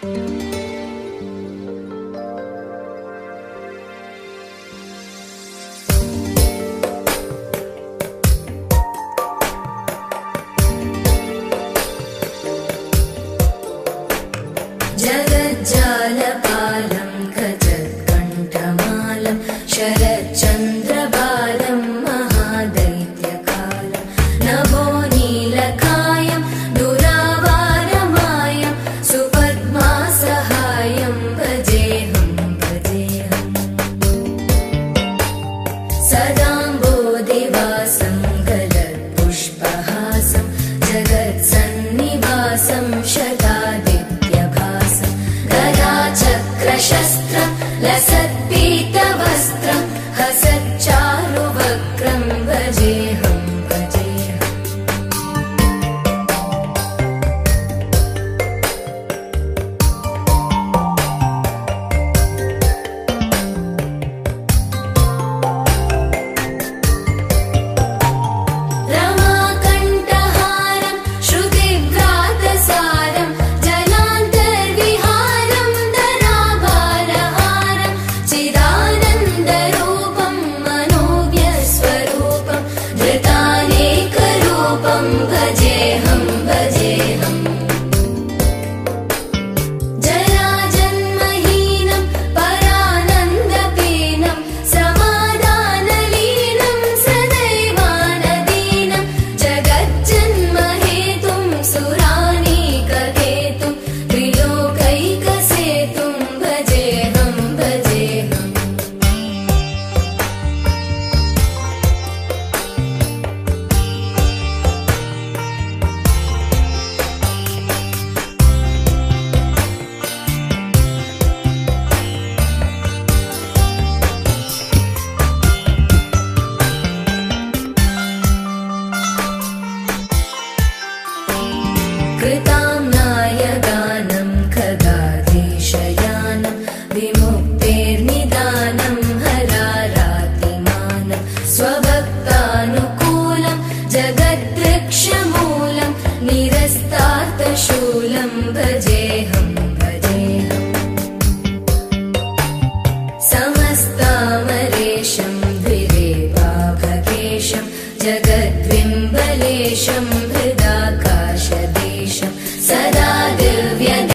जगज्जालपालं खजत्कण्ठमालं शरच्चन्द्रबालं महादैत्यकालं नभो नीलकायं दुरावारमायं सुपद्मासहायं भजेऽहं भजेऽहम् सदाम्बोधिवासं गलत्पुष्पहासं जगत्सन्निवासं शतादित्यभासं गदाचक्रशस्त्रं लसत्पीतवस्त्रं हसच्चारुवक्त्रं भजेऽहं भजेऽहम् रमाकण्ठहारं श्रुतिव्रातसारं जलान्तर्विहारं धराभारहारं चिदानन्दरूपं मनोज्ञस्वरूपं धृतानेकरूपं भजेऽहं भजेऽहम् जराजन्महीनं परानन्दपीनं समाधानलीनं सदैवानदीनं जगज्जन्महेतुं सुरानीककेतुं त्रिलोकैकसेतुं भजेऽहं भजेऽहम् कृताम्नायगानं खगाधीशयानं विमुक्तेर्निदानं हरारातिमानं स्वभक्तानुकूलं जगद्वृक्षमूलं निरस्तार्थशूलं भजेऽहं